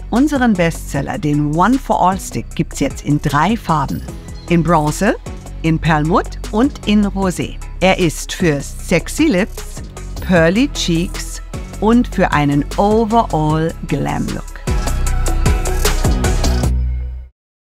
Unseren Bestseller, den One for All Stick, gibt es jetzt in 3 Farben. In Bronze, in Perlmutt und in Rosé. Er ist für sexy Lips, pearly Cheeks und für einen Overall Glam Look.